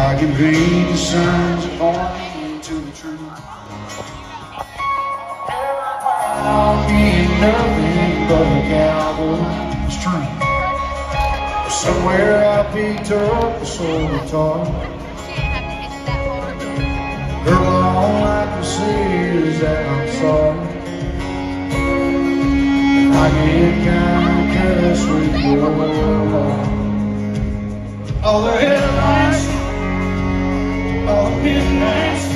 I can read the signs that point me to the truth. I'll be nothing but a cowboy's dream. Somewhere I picked up a soul guitar. Girl, all I can say is that I'm sorry. I get kind of careless with your heart. All the headlights, all the midnights,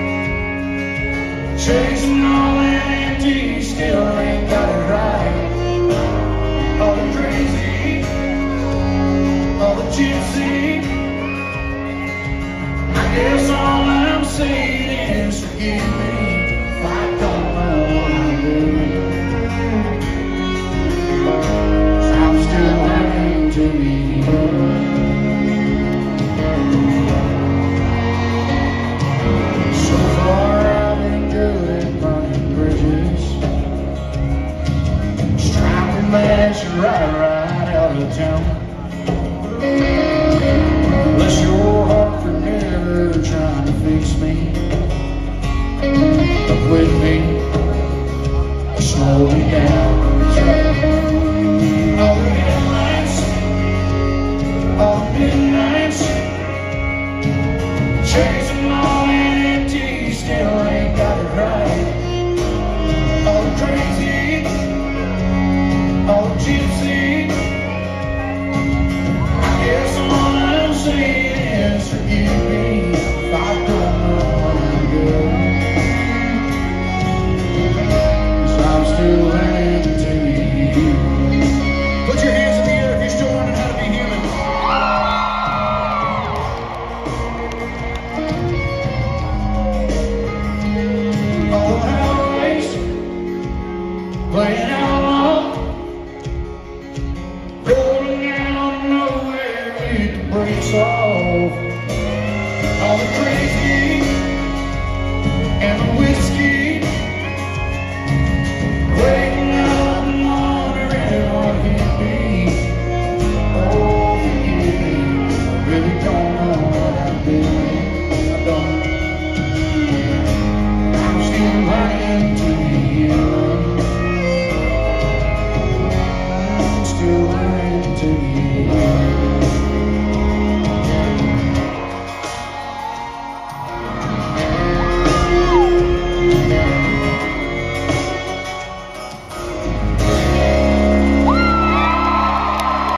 chasing all that empty, still ain't got it right. All the crazy, all the gypsy, I guess all I'm saying is forgive me if I don't know what I'm doing. I'm still learning to be human. So far I've been good at burning bridges, striping match right out of town. Bless your heart for never trying to fix me, but with me, slow me down. All the headlights, all the midnights, chase